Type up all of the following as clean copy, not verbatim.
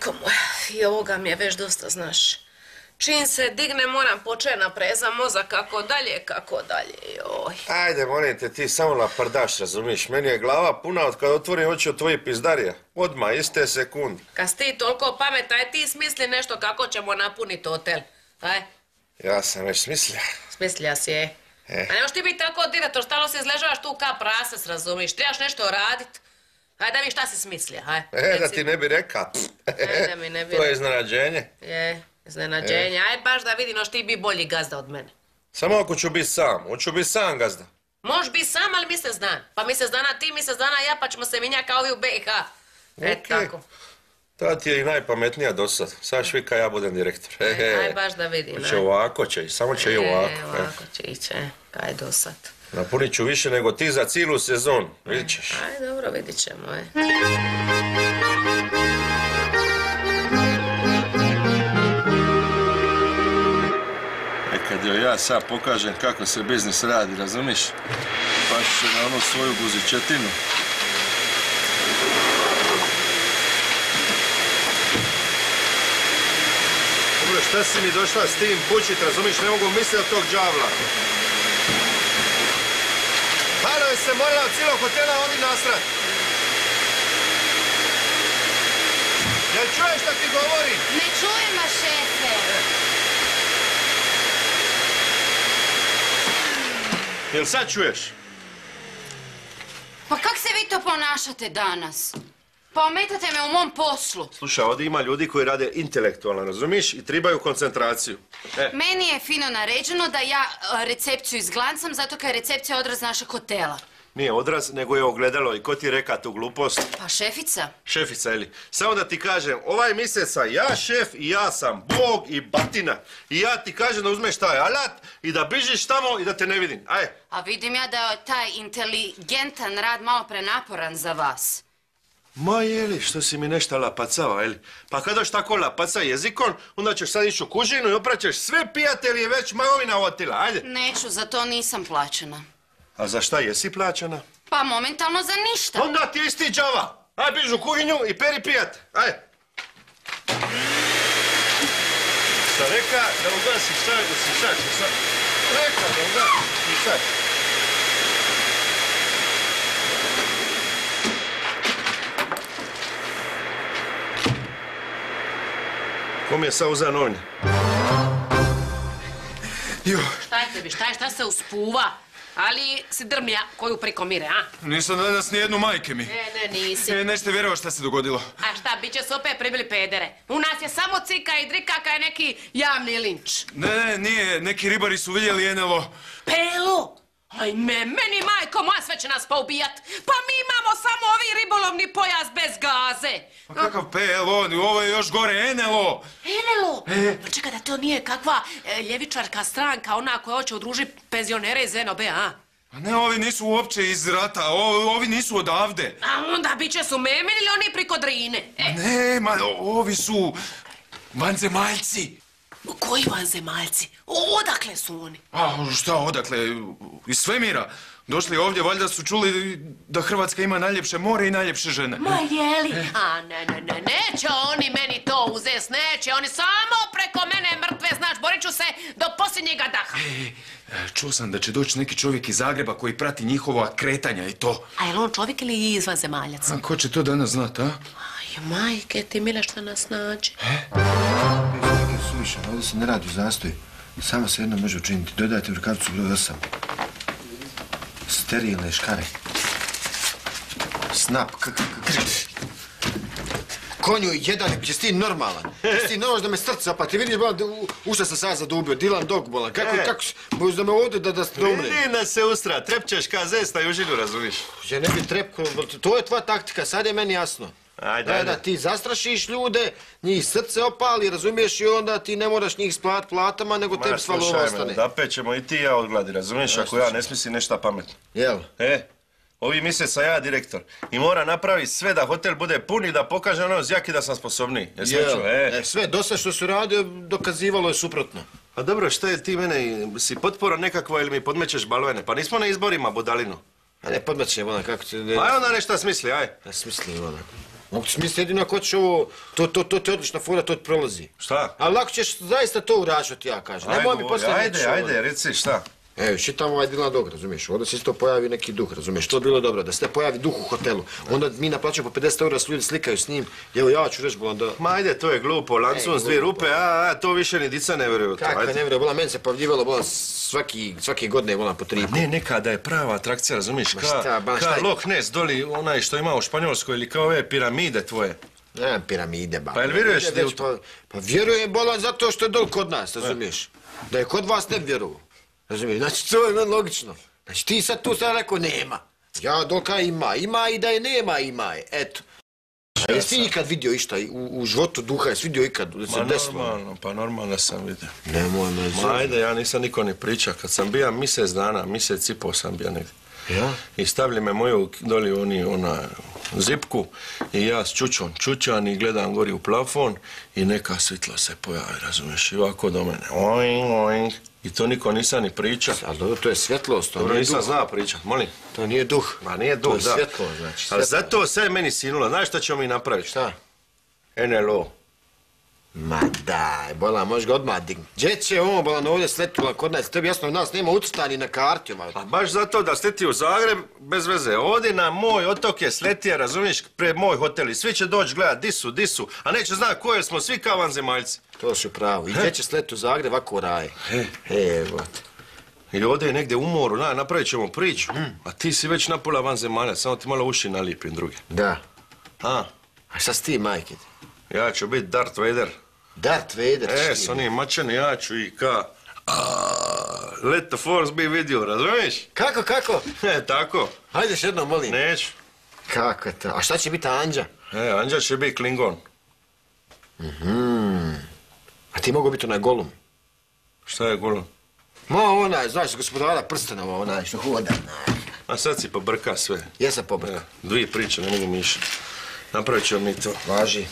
Majko moja, i ovoga mi je već dosta, znaš. Čim se digne, moram početi napreza mozak kako dalje, joj. Ajde, molim te, ti samo naprdaš, razumiš? Meni je glava puna od kada otvorim oči od tvojih pizdarija. Odmah, iste sekunde. Kad si ti toliko pametan, ti smisli nešto kako ćemo napuniti hotel. Aj? Ja sam već smislio. Smislija si, je. A nemoš ti biti tako direktor, stalo se izležavaš tu kao prasac, razumiš? Trebaš nešto radit. Ajde mi šta si smislija, aj? Da ti ne bi reka. Ajde mi ne bi. To je iznenađenje. Je, iznenađenje. Ajde baš da vidim, noš ti bi bolji gazda od mene. Samo ako ću biti sam. Hoću biti sam, gazda. Možeš biti sam, ali mjesec dana. Pa mjesec dana ti, mjesec dana ja, pa ćemo se minjati kao ovi u BiH. Tako. Ta ti je i najpametnija do sad. Sad švika ja budem direktor. Aj baš da vidim. Će ovako će, samo će i ovako. Ovako će ići, kaj do sad. Napunit ću više nego ti za cijelu sezonu, vidit ćeš. Aj, dobro, vidit ćemo, Kad joj ja sad pokažem kako se biznis radi, razumiš? Pa će na onu svoju guzičetinu. Dobro, šta si mi došla s tim bučit, razumiš? Ne mogu misliti od tog đavla. Halo, je se morala od cijelog hotela ovdje nasrat. Jel čuješ šta ti govorim? Ne čujem vas, šefe. Jel sad čuješ? Pa kak se vi to ponašate danas? Pa ometate me u mom poslu. Slušaj, ovdje ima ljudi koji rade intelektualno, razumiš? I trebaju koncentraciju. Meni je fino naređeno da ja recepciju izglancam zato kad je recepcija odraz našeg hotela. Nije odraz, nego je ogledalo. I ko ti je reka tu glupost? Pa šefica. Šefica, ili? Samo da ti kažem, ovaj mjesec sam ja šef i ja sam Bog i batina. I ja ti kažem da uzmeš taj alat i da bižiš tamo i da te ne vidim. Aj. A vidim ja da je taj inteligentan rad malo prenaporan za vas. Ma jeli, što si mi nešto lapacava, jeli? Pa kada što tako lapaca jezikom, onda ćeš sad ići u kužinu i opraćeš sve prijatelji već magovina otila, ajde. Neću, za to nisam plaćena. A za šta jesi plaćena? Pa momentalno za ništa. Onda ti isti džava. Aj, biž u kuhinju i peri pijat. Aj. Šta reka da ugasiš sad, da si sad, Reka da ugasiš sad. Ko mi je sad uzeo novnje? Šta je tebi, šta se uspuva? Ali si drmija koju preko mire, a? Nisam danas nijednu majke mi. Ne, nisi. Nećete vjerovati šta se dogodilo. A šta, bit će se opet pribili pedere. U nas je samo cika i drika kaj neki javni linč. Ne, nije. Neki ribari su vidjeli NLO. Pelu! Ajme, meni majko moja sve će nas poubijat. Pa mi imamo samo ovi ribolovni pojas bez gaze. Pa kakav PLO, ovo je još gore, NLO. NLO? Pa čekaj da to nije kakva ljevičarka stranka, ona koja hoće udružiti penzionere iz NOB, a? Pa ne, ovi nisu uopće iz rata, ovi nisu odavde. A onda bit će su Memin ili oni priko Drine? Ne, ma ovi su vanzemaljci. Koji vanzemaljci? Odakle su oni? A šta odakle? Iz svemira. Došli ovdje, valjda su čuli da Hrvatska ima najljepše more i najljepše žene. Ma jeli? A ne, neće oni meni to uzest, neće. Oni samo preko mene mrtve, znaš, borit ću se do posljednjega daha. Čuo sam da će doći neki čovjek iz Zagreba koji prati njihova kretanja i to. A je li on čovjek ili izvanzemaljac? A ko će to danas znat, a? Aj, majke, ti mile što nas nađe. Suvišan, ovdje se ne radi u zastoju. Samo se jedno može učiniti. Dodajte u rukavicu broj 8. Sterilne škare. Snap. Konju jedan, jesi ti normalan? Jesi ti normalan da me srce opati? Vidiš, u šta sam sad zadubio? Dylan dog bolan. Kako si? Bojiš da me ovdje da umre? Vidi nas se ustra, trepćeš ka zesta i u žilju, razumiš? Ja ne bi trepko, to je tvoja taktika, sad je meni jasno. Ajde. Da, ti zastrašiš ljude, njih srce opali, razumiješ, i onda ti ne moraš njih splat platama, nego tebi svalo ostane. Da pećemo i ti i ja od gladi, razumiješ, ako ja ne smislim nešto pametno. Jel? Ovi mjesec sam ja direktor i mora napraviti sve da hotel bude pun i da pokaže ono zjaki da sam sposobniji. Sve, dosta što su radio, dokazivalo je suprotno. A dobro, šta je ti mene, si potpora nekakva ili mi podmećeš balvene? Pa nismo na izborima, budalinu. A ne, podmećem, ona, kako ti... Aj onda nešto smisli, aj. Ne smislim, ona. Mogu ti smisliti jedino ako hoćeš ovo, to je odlična fora, to ti prolazi. Šta? Ali lako ćeš zaista to uraditi što ti ja kažem. Nemoj mi poslije reći ovo. Ajde, reci šta? Evo, šitam ovaj Dilan Dog, razumiješ, onda se isto pojavi neki duh, razumiješ, to bi bilo dobro, da se ne pojavi duh u hotelu. Onda mi naplaćamo po 50 eura, ljudi slikaju s njim, evo ja ću reći, bolan, da... Ma ajde, to je glupo, lancun s dvije rupe, to više ni dica ne vjeruju. Kako ne vjeruju, bolan, meni se pojavljivalo, bolan, svake godine, bolan, po 3 puta. Ne, nekada je prava atrakcija, razumiješ, šta? ka Loch Ness, doli onaj što ima u Španjolskoj ili kao ove piramide tvoje. Ne, piramide, ba. Pa jel vjeruješ ti u to? Pa vjerujem, bolan, zato što je dol kod nas, razumiješ. Da je kod vas ne vjeruju. Razumiješ, znači to je logično. Znači ti sad tu sad rekao nema. Ja doka ima i da je nema ima je, eto. A jesi ti ikad vidio išta u životu duha, jesi vidio ikad da se desilo? Pa normalno sam vidio. Nemoj me zove. Ma ajde, ja nisam niko ni priča, kad sam bija mjesec dana, mjesec i pol sam bija negdje. Ja? I stavili me moju doli ona zipku i ja s čučan i gledam gori u plafon i neka svitla se pojavi, razumiješ, i ovako do mene, oing. I to niko nisam ni priča. Ali dobro, to je svjetlost, to Dobro, nije nisam duh. znao pričat, molim. To nije duh. Ma nije duh, to je svjetlo, znači. Ali svjetlo. zato sve meni sinulo, znaš šta ćemo mi napraviti? Šta? NLO. Ma daj, bolan, možeš ga odmah dignuti. Gdje će ovo, bolan, ovdje sletila kod nas? Tebi jasno, nas nema ucrtani na karti. Pa baš zato da sleti u Zagreb, bez veze. Ovdje na moj otok je sletija, razumiješ, pred moj hotel i svi će doći gledat di su, a neće znati koje smo svi kao vanzemaljci. To si pravo. I gdje će sleti u Zagreb, ovako raje. Evo. I ovdje je negdje u moru, napravit ćemo priču. A ti si već napola vanzemaljac, samo ti malo uši nalipim druge. Da. A? A šta si ti, majke? Ja ću biti Darth Vader. Darth Vader ćeš ti. S onim mačani ja ću i ka... Let the force be with you, razumiješ? Kako? Tako. Hajde još jednom, molim. Neću. Kako je to? A šta će biti Anđa? Anđa će biti Klingon. A ti mogu biti onaj Golum? Šta je Golum? Ma onaj, znaš, gospodara prstenova, onaj što hoda. A sad si pobrka sve. Jesam pobrka. Dvije priče, ne mogu miša. Napravit ćemo mi to. Važi.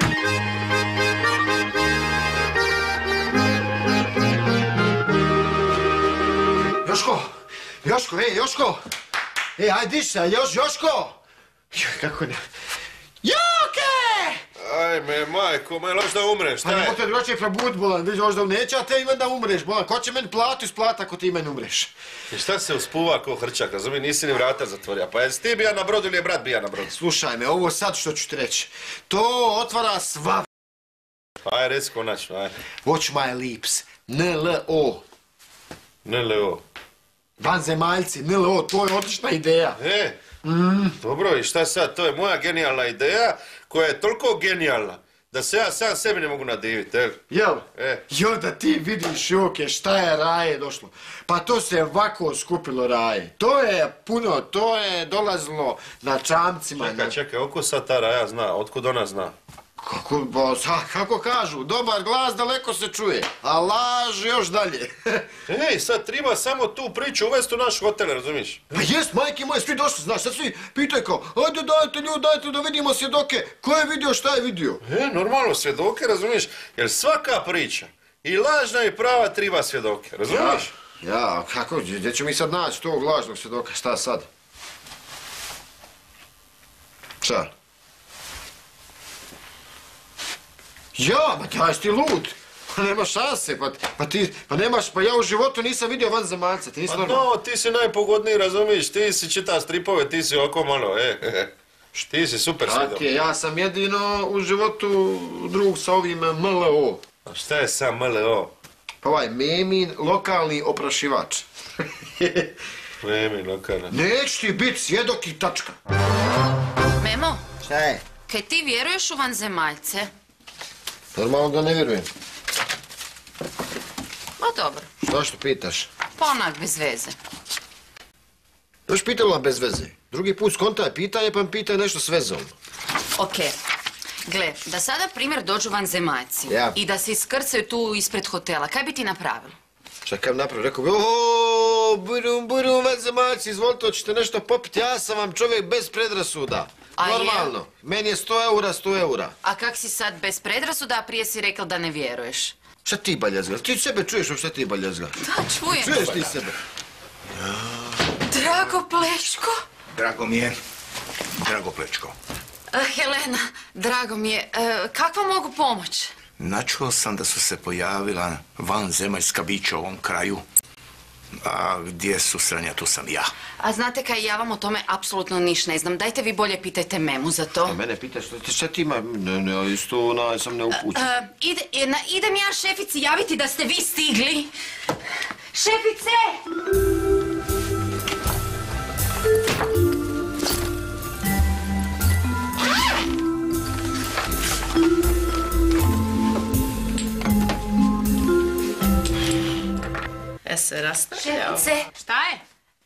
Joško! Ajde diš se, Joško! Kako ne... Joke! Ajme, majko, me loš da umreš, Pa ne mogu te drugačije probudit, bolan, vidiš da neće, a te imen da umreš, bolan. Ko će meni platu isplata ako ti imen umreš? I šta se uspuva ko hrčak, razumij, nisi ni vrata zatvorio. Pa jesi ti bija na brodu ili je brat bija na brodu? Slušaj me, ovo sad što ću ti reći. To otvara sva... Aj, reci konačno, aj. Watch my lips. NLO. NLO. Vanzemaljci, NLO, to je odlična ideja. Dobro, i šta sad, to je moja genijalna ideja koja je toliko genijalna da se ja sam sebi ne mogu nadiviti, Jel? Jo, da ti vidiš, Joke, šta je raje došlo. Pa to se ovako skupilo raje. To je puno, to je dolazilo na čamcima. Čekaj, oko sad ta raja zna, otkud ona zna? Kako kažu, dobar glas daleko se čuje, a laž još dalje. Sad treba samo tu priču uvesti u naš hotel, razumiješ? Pa jest, majke moje, svi došli, znaš, sad svi pitaju kao, ajde dajte ljudi, dajte da vidimo svjedoke, ko je vidio, šta je vidio? Normalno, svjedoke, razumiješ? Jer svaka priča, i lažna i prava, treba svjedoke, razumiješ? Ja, kako, gdje ćemo mi sad naći tog lažnog svjedoka, šta sad? Šta? Ja, ma daj, ti lud. Pa nema šanse, pa ja u životu nisam vidio vanzemaljca, ti nisi Pa normalno. no, ti si najpogodniji, razumiješ, ti si čita stripove, ti si oko malo, Ti si super svjedok. Ja sam jedino u životu drug sa ovim MLO. A šta je sam MLO? Pa ovaj Memin, lokalni oprašivač. Memin, lokalni. Neću ti biti svjedok i tačka. Memo, Šta je? kaj ti vjeruješ u vanzemaljce? Normalno da ne vjerujem. Ma dobro, Šta što pitaš? pa onak bez veze. Još pitala bez veze. Drugi put skontaj pitanje pa mi pitaj nešto s vezom. Okej. Gle, da sada primjer dođu vanzemaljci Ja. i da se iskrcaju tu ispred hotela, kaj bi ti napravilo? Šta kaj bi napravio? Rekao bi, burum, vanzemaljci, izvolite, hoćete nešto popiti, ja sam vam čovjek bez predrasuda. A Normalno. Meni je 100 eura, 100 eura. A kak si sad bez predrasuda, a prije si rekao da ne vjeruješ? Šta ti baljazga? Ti sebe čuješ šta ti baljazga? Da, čujem. Čuješ ti sebe? Drago Plečko. Drago mi je, Drago Plečko. Helena, drago mi je. Kako vam mogu pomoći? Načuo sam da su se pojavila vanzemaljska bića u ovom kraju. A gdje su sranja, tu sam ja. A znate kaj, ja vam o tome apsolutno niš ne znam. Dajte vi bolje pitajte Memu za to. A mene pitaš šta ti ima? Ne, isto sam neupućen. Idem ja šefici javiti da ste vi stigli. Šefice! Se rastavljao. Šefice! Šta je?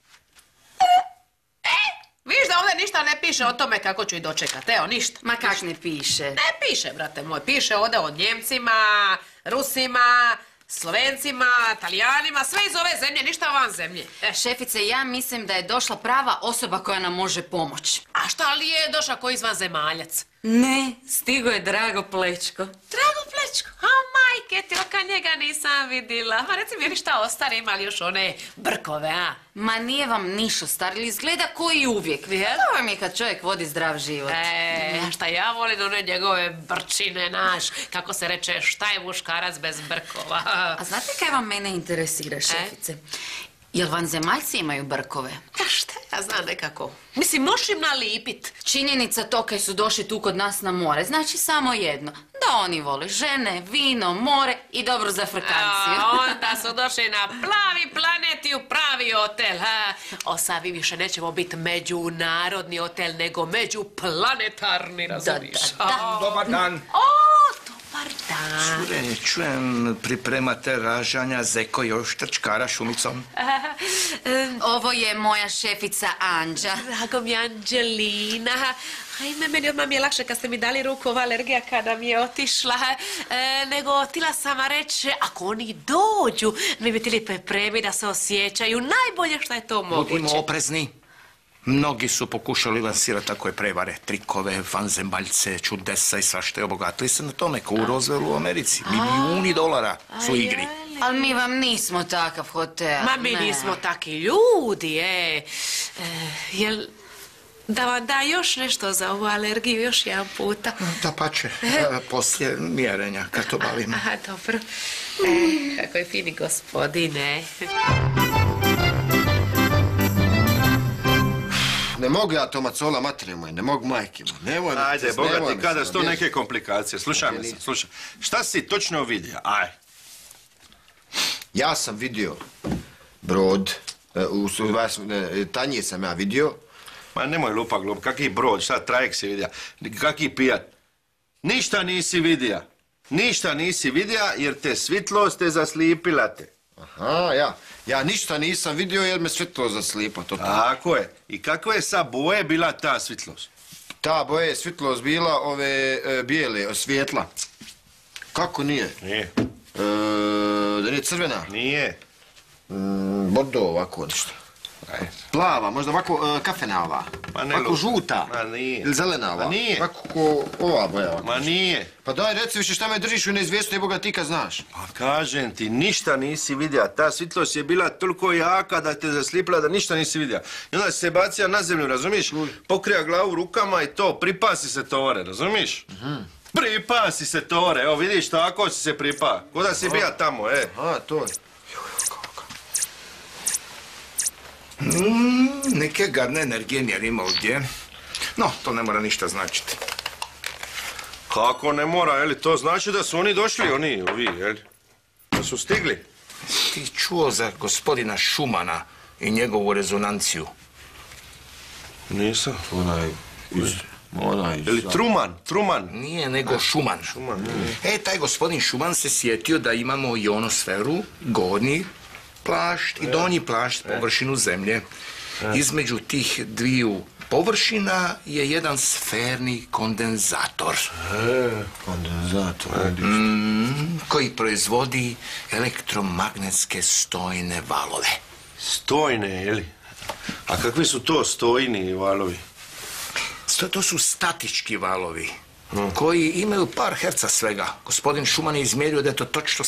Viš da ovdje ništa ne piše o tome kako ću ih dočekat, evo ništa. Ma kak ne piše? Ne piše, brate moj, piše ovdje o Njemcima, Rusima, Slovencima, Talijanima, sve iz ove zemlje, ništa van zemlje. Šefice, ja mislim da je došla prava osoba koja nam može pomoći. A šta li je došao koji izvanzemaljac? Ne, stigo je Drago Plečko. Drago Plečko, a majke ti, oka njega nisam vidjela. Ma reci mi šta ostane, ima li još one brkove, a? Ma nije vam nišo star, ili izgleda koji uvijek. To vam je kad čovjek vodi zdrav život. A šta ja volim one njegove brčine, naš, kako se reče, šta je muškarac bez brkova? A znate kaj vam mene interesira, šefice? Jel vanzemaljci imaju brkove? Ja šta ja znam nekako. Mislim, možeš im nalipit. Činjenica to kaj su došli tu kod nas na more, znači samo jedno. Da oni vole žene, vino, more i dobro za frkanciju. Onda su došli na plavi planet i u pravi hotel. Sad vi više nećemo biti međunarodni hotel, nego međuplanetarni, razumiješ? Dobar dan. Dobar dan. Cure, čujem, pripremate ražanja zeko još trčkara šumicom. Ovo je moja šefica Anđa. Drago mi je Anđelina. Ajme, meni odmah mi je lakše kad ste mi dali ruku, ova alergija kada mi je otišla. Nego htjela sam reći, ako oni dođu, mi bi htjeli pripremiti da se osjećaju najbolje što je to moguće. Budimo oprezni. Mnogi su pokušali lansirati takve prevare, trikove, vanzemaljce, čudesa i svašta, i obogatili se na tome, kao u Rooseveltu u Americi. Milijuni dolara su igri. Ali mi vam nismo takav hotel. Ma mi nismo taki ljudi, Jel da vam da još nešto za ovu alergiju, još jedan puta? Da pače, poslije mjerenja, kad to bavimo. Aha, dobro. Kako je fini gospodine. Ne mogu ja to, Macola, materije moje, ne mogu majke moje. Ajde, bogati, kada su to neke komplikacije. Slušaj me sad, slušaj. Šta si točno vidio? Aj. Ja sam vidio brod, Tanje sam ja vidio. Ma nemoj lupa glup, kaki brod, šta trajek si vidio? Kaki pijat? Ništa nisi vidio. Ništa nisi vidio jer te svitlost te zaslipila te. Aha, ja ništa nisam vidio jer me svitlost zaslipa. Tako je. I kakve je sa boje bila ta svitlost? Ta boje je svitlost bila ove bijele, svjetla. Kako nije? Nije. Da nije crvena? Nije. Bordo ovako nešto. Plava, možda ovako kafena ova. Ovako žuta. Ma nije. Ili zelena ova. Ma nije. Ovako ko ova boja ovako. Ma nije. Pa daj reci više šta me držiš u neizvjesnu, jeboga ti kad znaš. Pa kažem ti, ništa nisi vidio. Ta svitlost je bila toliko jaka da te zaslipila da ništa nisi vidio. I onda se bacija na zemlju, razumiješ? Pokrija glavu rukama i to, pripasi se tovare, razumiješ? Pripasi se tovare, evo vidiš tako si se pripa. Ko da si bija tamo, Aha, to je. Neke gadne energije mjerimo ovdje. No, to ne mora ništa značiti. Kako ne mora, jeli? To znači da su oni došli, ovi, jeli? Da su stigli. Ti čuo za gospodina Šumana i njegovu rezonanciju? Nisam. Onaj... Ili Truman? Nije, nego Šuman. Taj gospodin Šuman se sjetio da imamo ionosferu, gornji plašt i donji plašt, površinu zemlje. Između tih dviju površina je jedan sferni kondenzator. Kondenzator. Koji proizvodi elektromagnetske stojne valove. Stojne, jeli? A kakvi su to stojni valovi? To su statički valovi koji imaju par herca svega. Gospodin Šuman je izmjerio da je to točno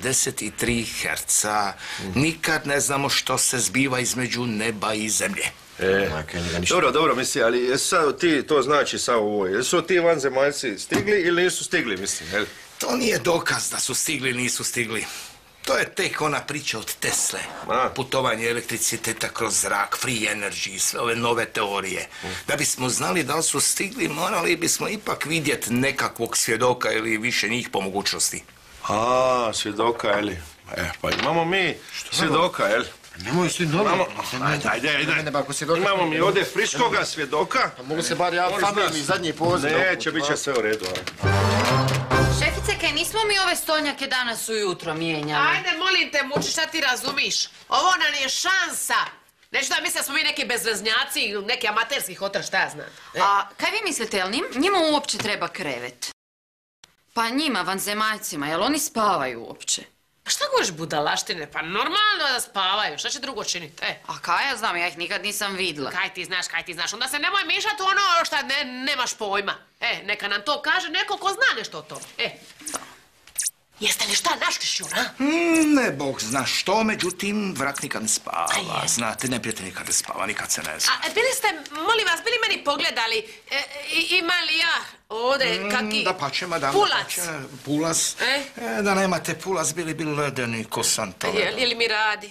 7,83 herca. Nikad ne znamo što se zbiva između neba i zemlje. Majka, njega ništa. Dobro, misli, ali jesu sad ti, to znači sad ovo, jesu ti vanzemaljci stigli ili nisu stigli, mislim, jel? To nije dokaz da su stigli ili nisu stigli. To je tek ona priča od Tesle. Putovanje elektriciteta kroz zrak, free energy i sve ove nove teorije. Da bismo znali da li su stigli, morali bismo ipak vidjeti nekakvog svjedoka ili više njih po mogućnosti. Svjedoka, jel? Pa imamo mi svjedoka, jel? Nemoj svi normalno. Ajde. Imamo mi ovdje friškoga svjedoka. Pa mogu se bar ja familiji zadnji poziv. Neće, bit će sve u redu. Šefice, kaj nismo mi ove stolnjake danas ujutro mijenjali? Ajde, molim te, Muči, šta ti razumiš? Ovo nam je šansa. Neću da misle da smo mi neki bezveznjaci, neki amaterski hotel, šta ja znam. A kaj vi mislite, jel njima uopće treba krevet? Pa njima, vanzemaljcima, jel oni spavaju uopće? Šta govoriš budalaštine? Pa normalno da spavaju, šta će drugo činiti? A kaj ja znam, ja ih nikad nisam vidjela. Kaj ti znaš, onda se nemoj mišati u ono šta nemaš pojma. Neka nam to kaže neko ko zna nešto o tome. Jeste li šta našli, Šura? Ne, Bog zna što, međutim, vrak nikad ne spava. Znate, neprijatelj nikad ne spava, nikad se ne zna. A bili ste, molim vas, bili meni pogledali, ima li ja ovdje kaki... Da pače, madam. Pulac. Pulac. Da nemate pulac, bili bi ledeni ko santove. Je li mi radi?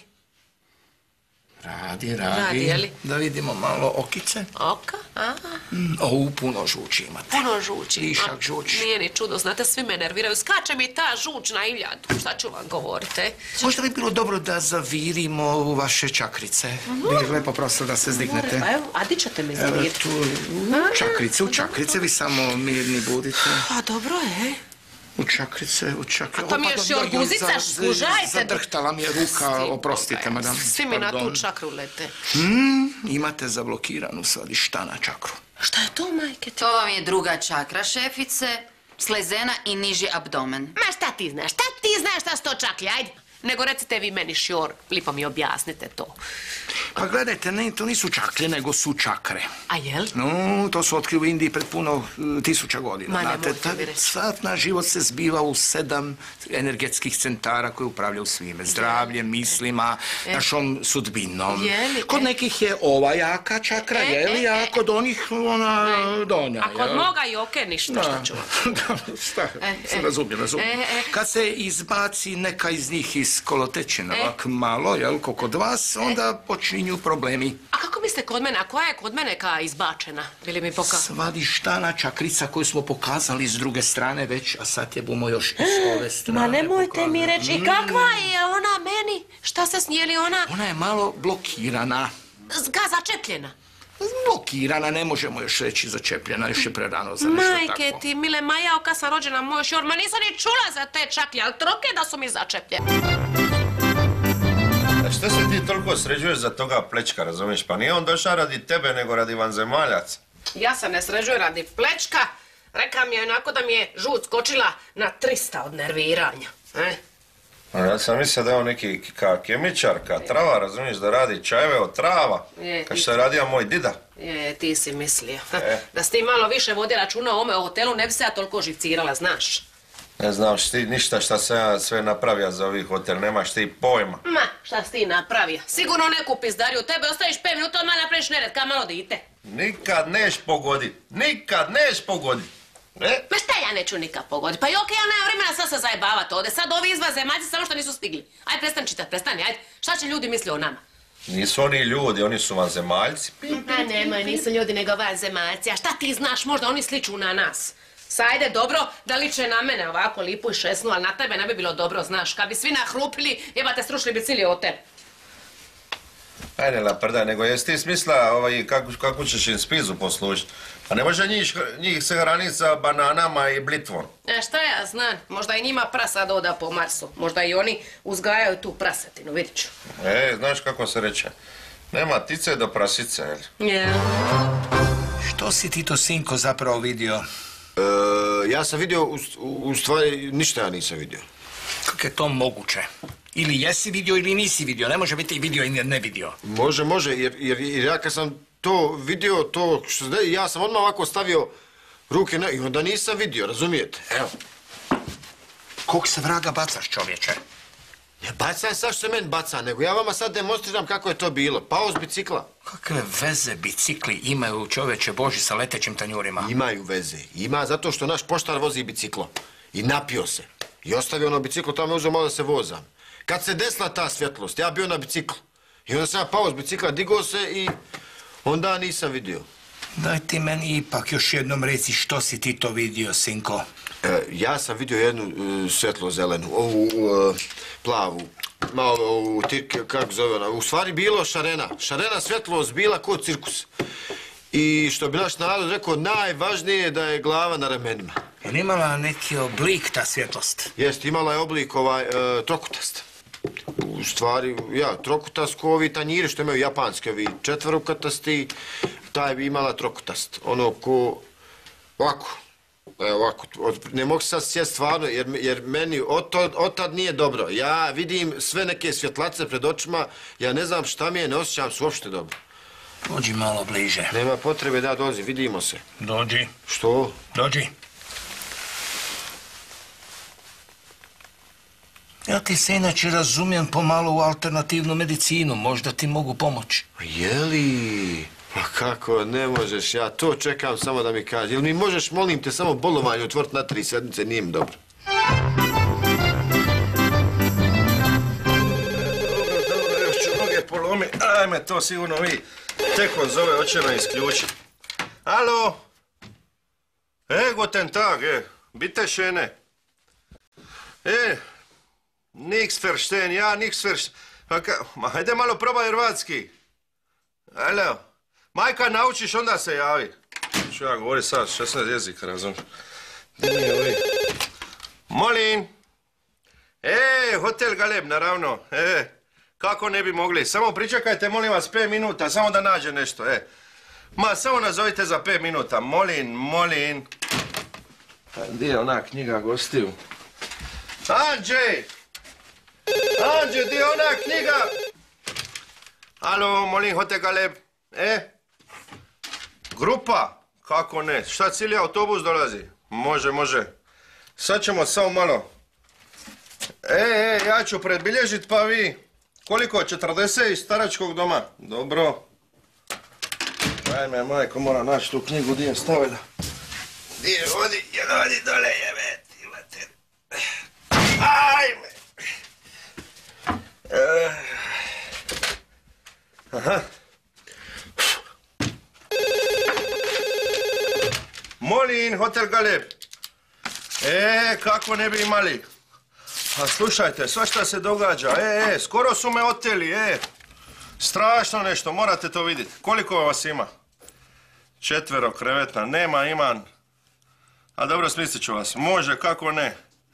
Radi, jeli? Da vidimo malo okice. Oka? Puno žuči imate. Puno žuči. Višak žuči. Nije ni čudo, znate, svi me nerviraju. Skače mi ta žuč na iljadu. Šta ću vam govoriti? Možda bi bilo dobro da zavirimo u vaše čakrice. Bi lepo prosto da se zdignete. Pa evo, a di ćete me zaviriti? Tu, u čakrice, vi samo mirni budite. A dobro je. U čakrice. A to mi još i orguzica, skužajte. Zadrhtala mi je ruka, oprostite, madam. Svi mi na tu čakru lete. Imate zablokiranu svadištana čakru. Šta je to, majke? To vam je druga čakra, šefice, slezena i niži abdomen. Ma šta ti znaš šta su to čakli, ajde. Nego recite vi meni, Šjor, lipo mi objasnite to. Pa gledajte, to nisu čakle, nego su čakre. A jel? No, to su otkrili u Indiji pred puno 1000 godina. Ma nemojte mi reći. Sav naš život se zbiva u 7 energetskih centara koji upravljaju svime. Zdravljem, mislima, našom sudbinom. Kod nekih je ova jaka čakra, jeli, a kod onih ona donja. A kod moga joke ništa, šta ću vam? Šta? Razumijem. Kad se izbaci neka iz njih iz kolotečina, ovak malo, jel, ko kod vas, onda počinju problemi. A kako mislite kod mene? A koja je kod mene ka izbačena? Bili mi Svadištana čakrica koju smo pokazali s druge strane već, a sad je bumo još i s ove strane. Ma nemojte mi reći, i kakva je ona meni? Šta se snijeli ona? Ona je malo blokirana. Začepljena? Blokirana, ne možemo još reći začepljena, još je prerano za nešto tako. Majke ti, mile, ma ja kad sam rođena moj Šjor, ma nisam ni čula za te čaklje, ali troke da su mi začepljene. A što se ti toliko sređuješ za toga plečka, razumiješ? Pa nije on došao radi tebe, nego radi vanzemaljaca. Ja se ne sređujem radi plečka. Reka mi je onako da mi je žut skočila na 300 od nerviranja. Ja sam mislio da je on neki kemičar, trava, razumiješ, da radi čajeve od trava. Kao što je radio moj dida. Ti si mislio. Da si ti malo više vodi računa o ome hotelu, ne bi se ja toliko živcirala, znaš. Ne znaš ti ništa šta sam ja sve napravio za ovih hotel, nemaš ti pojma. Ma, šta si ti napravio? Sigurno neku pizdariju, tebe ostaviš 5 minuta, odmah napraviš nered, kao malo dite. Nikad neš pogodit, Ma šta ja neću nikad pogoditi? Pa okej, ja nemam vremena sad se zajebavati ovdje. Sad ovi izvanzemaljci samo što nisu stigli. Ajde, prestani čitati, prestani, ajde. Šta će ljudi misli o nama? Nisu oni ljudi, oni su vanzemaljci. A nemoj, nisu ljudi nego vanzemaljci. A šta ti znaš, možda oni sliču na nas. Sajde, dobro da liče na mene ovako lipu i šesnu, ali na tebe ne bi bilo dobro, znaš. Kad bi svi nahrupili, jebate, srušili bi cijeli hotel. Ajde, laprdaj, nego jesi ti smisla kako ćeš im spizu poslužiti? A ne može njih se hraniti sa bananama i blitvom. Šta ja znam, možda i njima prasa doda po Marsu. Možda i oni uzgajaju tu prasetinu, vidit ću. Znaš kako se reče? Nema tice do prasice, jel? Što si ti to, sinko, zapravo vidio? Ja sam vidio, u stvari, ništa ja nisam vidio. Kako je to moguće? Ili jesi vidio ili nisi vidio, ne može biti i vidio i ne vidio. Može, jer ja kad sam to vidio, to što se daje, ja sam odmah ovako stavio ruke i onda nisam vidio, razumijete? Evo. Kog se vraga bacaš, čovječe? Ne bacam sad što se meni baca, nego ja vama sad demonstriram kako je to bilo. Pao s bicikla. Kakve veze bicikli imaju, čoveče Boži, sa letećim tanjurima? Imaju veze. Ima zato što naš poštar vozi biciklo. I napio se. I ostavio ono biciklo tamo i uzeo malo da se vozam. Kad se desila ta svjetlost, ja bio na biciklu. I onda sam ja pao s bicikla, digao se i onda nisam vidio. Daj ti meni ipak još jednom reci što si ti to vidio, sinko. Ja sam vidio jednu svjetlo zelenu, ovu plavu, malo ovu, kako zove ona, u stvari bilo šarena. Šarena svjetlost bila ko cirkus. I što bi naš narod rekao, najvažnije je da je glava na ramenima. Je li imala neki oblik ta svjetlost? Jest, imala je oblik trokutast. U stvari, trokutast ko ovi tanjiri što imaju japanski, ovi četverokatasti, taj bi imala trokutast. Ono ko, ovako. Ovako, ne mogu sad sjeti stvarno, jer meni otad nije dobro. Ja vidim sve neke svjetlace pred očima, ja ne znam šta mi je, ne osjećam se uopšte dobro. Dođi malo bliže. Nema potrebe da dođi, vidimo se. Dođi. Što? Dođi. Ja ti se inače razumijem pomalo u alternativnu medicinu, možda ti mogu pomoći. Jeli? Pa kako, ne možeš, ja to čekam samo da mi kaže. Jel mi možeš, molim te, samo bolovanje otvoriti na 3 sedmice, nije mi dobro. Dobro, još ću noge polomit. Ajme, to sigurno vi. Tek on zove, hoće me isključiti. Alo? Guten Tag, bitte schöne. Nix verstehen, ja, nix verstehen. Ma, hajde malo probaj hrvatski. Alo? Majka, naučiš, onda se javi. Ću ja govori sad 16 jezika, razumiješ? Gdje mi je ovi? Molim. Hotel Galeb, naravno. Kako ne bi mogli? Samo pričekajte, molim vas, 5 minuta, samo da nađe nešto, Ma, samo nazovite za 5 minuta, molim. Gdje je ona knjiga gostiju? Anđe, gdje je ona knjiga? Alo, molim, Hotel Galeb. Grupa? Kako ne? Šta, cijeli autobus dolazi? Može. Sad ćemo samo malo. Ja ću predbilježit, pa vi. Koliko? 40 iz staračkog doma? Dobro. Ajme, majko, moram naći tu knjigu, gdje je stavila. Gdje je, odi dole, jebeti, imate. Ajme. Aha. Molim, Hotel Galeb. Kako ne bi imali? Pa slušajte, svašta se događa. Skoro su me oteli, Strašno nešto, morate to vidjeti. Koliko vas ima? 4 krevetna, nema Iman. A dobro, smislit ću vas. Može, kako ne.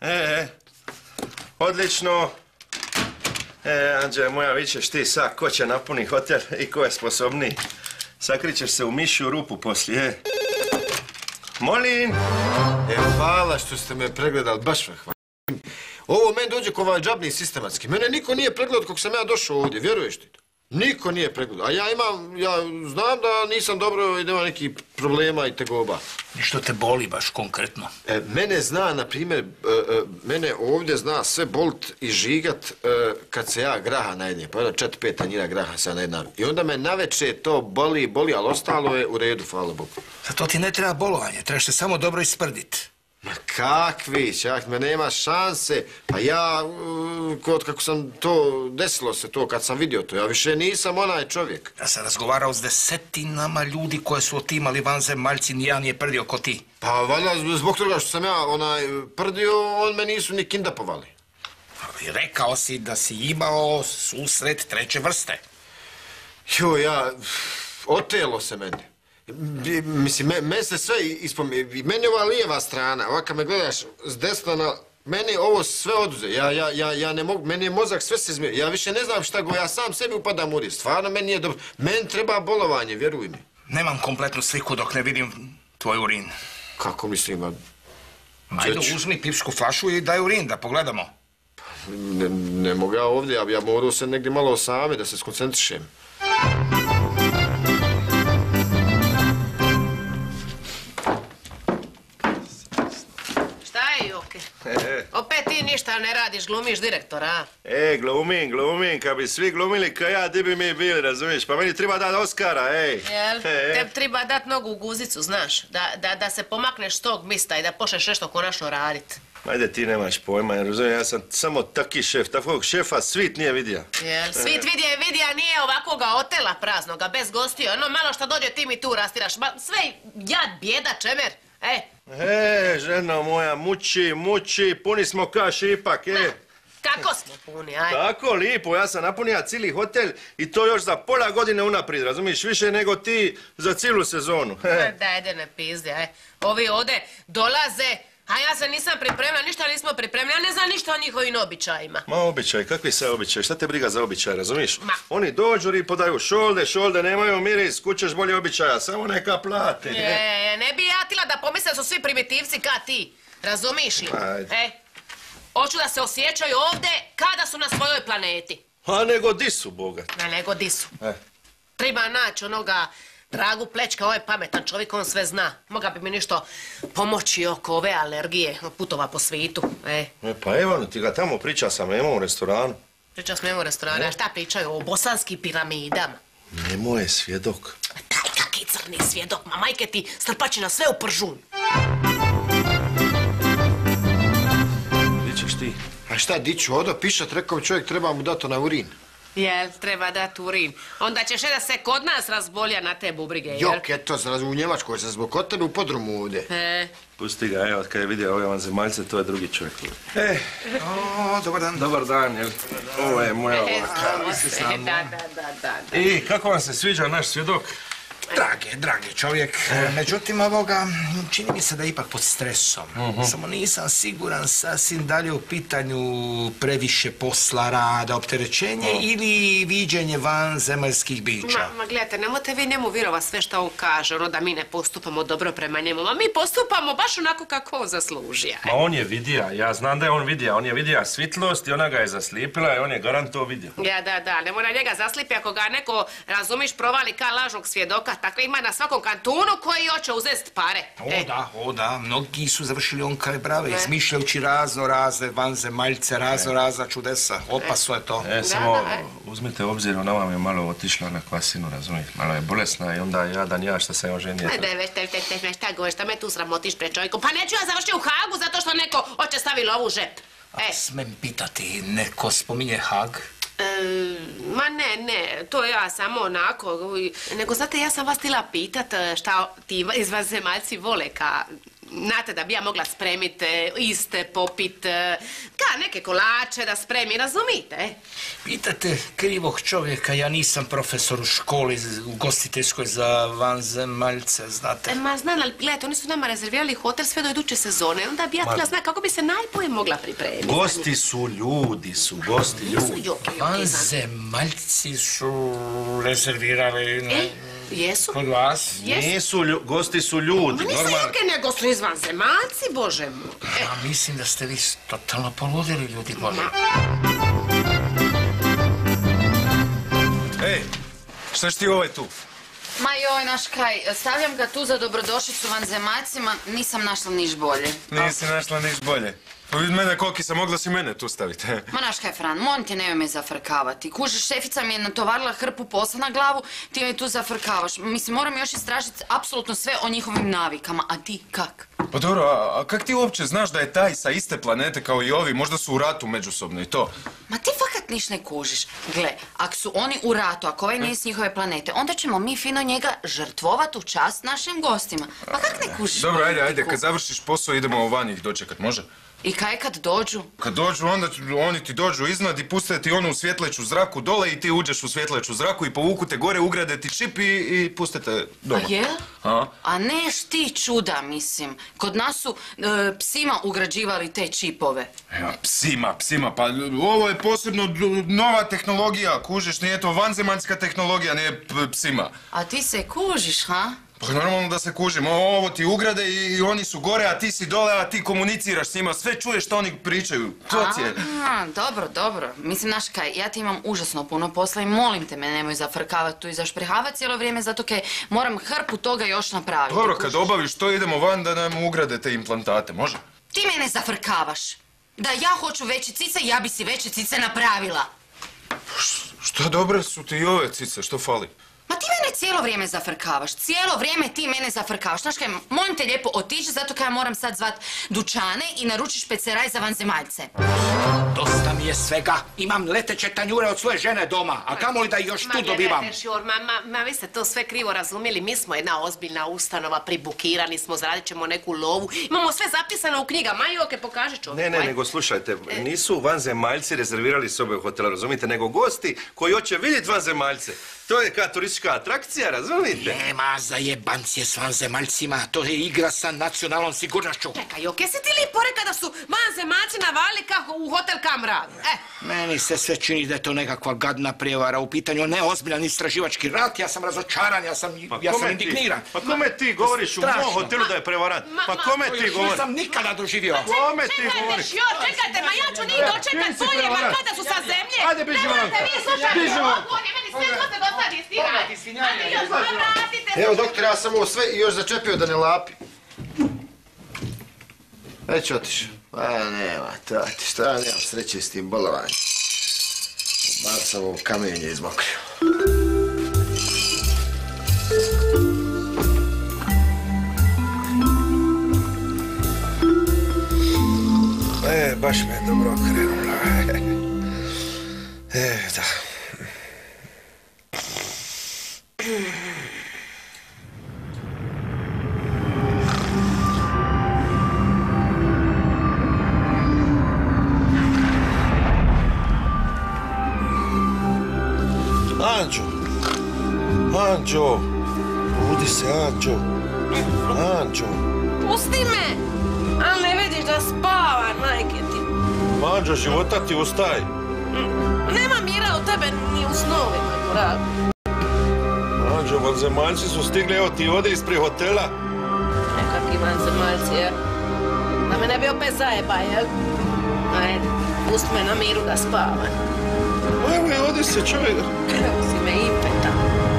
Odlično. Anđe moja, vićeš ti sad ko će napuni hotel i ko je sposobniji. Sakrićeš se u mišju rupu poslije, Molim. Hvala što ste me pregledali, baš me hvala. Ovo meni dođe ko ovaj džabni sistematski. Mene niko nije pregledao kako sam ja došao ovdje, vjeruješ ti to? Niko nije pregledao. A ja znam da nisam dobro i da ima nekih problema i tegoba. I što te boli baš konkretno? Mene zna, na primjer, mene ovdje zna sve bolt i žigat kad se ja graha najedem. Pa 4-5 tanjira graha se ja najedam. I onda me naveče to boli, ali ostalo je u redu, hvala Bogu. Zato ti ne treba bolovanje, trebaš se samo dobro isprdit. Ma kakvi, čak me nema šanse. Pa ja, kako sam to, desilo se to kad sam vidio to, ja više nisam onaj čovjek. Ja sam razgovarao s desetinama ljudi koje su otimali vanzemaljci, ni ja nije prdio ko ti. Pa valjda zbog toga što sam ja prdio, on me nisu ni kindapovali. Ali rekao si da si imao susret treće vrste. Otelo se meni. Mislim, meni se sve ispomije. Meni ova lijeva strana, ovako me gledaš s desna, meni ovo sve oduze. Ja ne mogu, meni je mozak sve se izmije. Ja više ne znam šta go, ja sam sebi upadam u riječ. Stvarno meni nije dobro. Meni treba bolovanje, vjeruj mi. Nemam kompletnu sliku dok ne vidim tvoj urin. Kako mislim? Ajde, uzmi pipsku flašu i daj urin da pogledamo. Ne mogu ja ovdje, ja morao se negdje malo osame da se skoncentrišem. Opet ti ništa ne radiš. radiš, glumiš direktora, a? Glumim, kad bi svi glumili kao ja, di bi mi bili, razumiješ? Pa meni treba dati Oskara, ej. Jel? Tebi treba dat nogu u guzicu, znaš, da se pomakneš s tog mista i da počneš nešto konačno radit. Ajde, ti nemaš pojma, jer razumijem, ja sam samo taki šef, takvog šefa svit nije vidija. Jel? Svit vidija nije ovakvoga otela praznoga, bez gostiju, ono malo što dođe ti mi tu rastiraš, sve jad, bijeda, čemer, Ženo moja, muči, puni smo kaš ipak, Kako smo puni, aj? Tako, lipo, ja sam napunio cijeli hotel i to još za pola godine unaprijed, razumiješ, više nego ti za cijelu sezonu. Da, ide ne pizdi, aj. Ovi ovdje dolaze, a ja se nisam pripremila, ništa nismo pripremili, ja ne znam ništa o njihovim običajima. Ma običaj, kakvi se običaj, šta te briga za običaj, razumiješ? Ma. Oni dođu i podaju šolde, nemaju miris, kućeš bolje običaja, samo neka plate. Ne bi ja tila da pomisle da su svi primitivci ka ti, razumiš li? Ajde. Hoću da se osjećaju ovdje kada su na svojoj planeti. A nego di su, bogat? Nego di su. Treba naći onoga Dragu Plečka, ovaj pametan čovjek, on sve zna. Moga bi mi nešto pomoći oko ove alergije, putova po svitu. Pa evo, ti ga tamo priča sa Memom u restoranu. Priča s Memom u restoranu, a šta pričaju o bosanskim piramidama? Memo je svjedok. Daj, kaki crni svjedok, ma majke ti strpači na sve u pržun. Di ćeš ti? A šta, di ću odo pišat, rekao čovjek, treba mu dati na urin. Jel, treba dati urin. Onda ćeš da se kod nas razbolja na te bubrige, jel? Jok, eto, u Njemačkoj sam zbog kod tebe u podrumu ovdje. Pusti ga, evo, kad je vidio ove vanzemaljce, to je drugi čovjek. Dobar dan. Dobar dan, jel? Ovo je moja ovaka. Da. I kako vam se sviđa naš svjedok? Dragi čovjek. Međutim, čini mi se da je ipak pod stresom. Samo nisam siguran sasvim da li je u pitanju previše posla, rada, opterećenje ili viđenje vanzemaljskih bića. Ma gledajte, nemojte vi njemu virova sve što on kaže, ono da mi ne postupamo dobro prema njemu, ma mi postupamo baš onako kako on zaslužija. Ma on je vidija, ja znam da je on vidija. On je vidija svitlost i ona ga je zaslipila i on je garant to vidio. Ja, da, ne mora njega zaslipi ako ga neko, razumiš, provali ka lažnog svjedoka. Takve ima na svakom kantunu koji hoće uzest pare. O da, mnogi su završili onkale brave, izmišljajući razne vanzemaljce, razna čudesa. Opasno je to. Samo uzmite u obzir, ona vam je malo otišla na kvasinu, razumijete, malo je bolesna i onda jadan ja što sam je oženio. Šta govoriš, šta me tu sramotiš pred čovjekom? Pa neću ja završiti u Hagu zato što neko hoće stavi lovu u žep. Smem pitati, neko spominje Hag? Ma ne, to ja samo onako, nego znate, ja sam vas htjela pitat šta ti izvanzemaljci vole, znate da bi ja mogla spremit, iste, popit, neke kolače da spremi, razumite? Pitate krivog čovjeka, ja nisam profesor u školi ugostiteljskoj za vanzemaljce, znate. Ma znam, ali gledajte, oni su nama rezervirali hotel sve do iduće sezone, onda bi ja htjela znati kako bi se najbolje mogla pripremiti. Gosti su ljudi. Vanzemaljci su rezervirali jesu? Kod vas? Nisu, gosti su ljudi. Ma nisu juke, nego su izvanzemaljci, Bože moj. Mislim da ste vi totalno poludili, ljudi moji. Ej, šta ti ovaj tu? Ma joj, naš kaj, stavljam ga tu za dobrodošlicu vanzemaljcima, nisam našla niš bolje. Nisi našla niš bolje. Pa vid mene koliki sam, mogla si mene tu staviti. Ma naš kaj, Fran, molim te, nemoj me zafrkavati. Kužiš, šefica mi je natovarila hrpu posla na glavu, ti me tu zafrkavaš. Mislim, moram još istražiti apsolutno sve o njihovim navikama, a ti kak? Pa dobro, a kak ti uopće znaš da je taj sa iste planete kao i ovi, možda su u ratu međusobno i to? Ma ti fakat niš ne kužiš. Gle, ako su oni u ratu, ako ovaj nije s njihove planete, onda ćemo mi fino njega žrtvovat u čast našim gostima. Pa kak ne kužiš? Dobro, ajde, kad završiš posao idemo van ih dočekat, može? I kaj kad dođu? Kad dođu, onda oni ti dođu iznad i puste ti onu u svjetleću zraku dole i ti uđeš u svjetleću zraku i povuku te gore, ugrade ti čip i puste te doma. A jel? A neš ti čuda, mislim. Kod nas su psima ugrađivali te čipove. Psima, pa ovo je posebno nova tehnologija, kužiš, nije to vanzemaljska tehnologija, nije psima. A ti se kužiš, ha? Pa normalno da se kužimo, ovo ti ugrade i oni su gore, a ti si dole, a ti komuniciraš s njima, sve čuješ što oni pričaju, to ti je. Dobro. Mislim, znaš kaj, ja ti imam užasno puno posla i molim te me nemoj zafrkavati tu i zašprehavati cijelo vrijeme, zato kaj moram hrpu toga još napraviti. Dobro, kad obaviš to idemo van da nam ugrade te implantate, može? Ti mene zafrkavaš. Da ja hoću veće cice, ja bi si veće cice napravila. Šta dobre su ti i ove cice, što fali? Ma ti mene cijelo vrijeme zafrkavaš, cijelo vrijeme ti mene zafrkavaš. Znaš kaj, molim te lijepo otići, zato kaj ja moram sad zvat dućane i naručiš peceraj za vanzemaljce. Dosta mi je svega. Imam leteće tanjure od svoje žene doma, a kamoli da još tu dobivam. Ma vi ste to sve krivo razumjeli. Mi smo jedna ozbiljna ustanova, pribukirani smo, zaradit ćemo neku lovu. Imamo sve zapisano u knjigama. I oke, pokaži čovjek. Ne, nego slušajte, nisu vanzemaljci rezervirali sobe u hotelu, razumite, nego gosti koji hoće vidjeti vanzemaljce. To je kao turistička atrakcija, razumite? Nema zajebancije s vanzemaljcima, to je igra sa nacionalnom sigurnošću. Čekaj, oke, si ti lipo reka da su vanzemaljci navali kako u hotel Kamrad? Meni se sve čini da je to nekakva gadna prijevara u pitanju, ne ozbiljan istraživački rat, ja sam razočaran, ja sam indigniran. Pa kome ti govoriš u mom hotelu da je prevarant? Pa kome ti govoriš? Nisam nikada doživio. Kome ti govoriš? Čekajte, ma ja ću njih dočekat bolje, ma kada su sa zemlje. Ajde, biži van. Nemojte vi slušati, meni sve to se do sad istirati. Evo, doktor, ja sam ovo sve i još začepio da ne lapi. Već otišao. Pa nema, tati, šta ja nemam sreće s tim bolovanjem. Bar sam ovo kamenje izmokrio. Baš me je dobro krenula. Da. Anđo, budi se, Anđo. Pusti me, ali ne vidiš da spava, majke ti. Anđo, života ti ustaj. Nema mira u tebe ni u snovima, moral. Anđo, vanzemaljci su stigli, evo ti ode ispred hotela. Nekakvi vanzemaljci, jel? Da me ne bi opet zajeba, jel? Ajde, pusti me na miru da spava. Evo, odi se, čovjek. Evo si me impeta.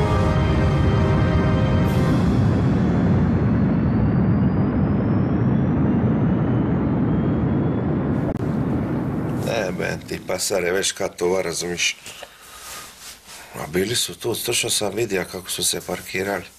Ben ti pasare, već kad to razumiš. A bili su tu, točno sam vidio kako su se parkirali.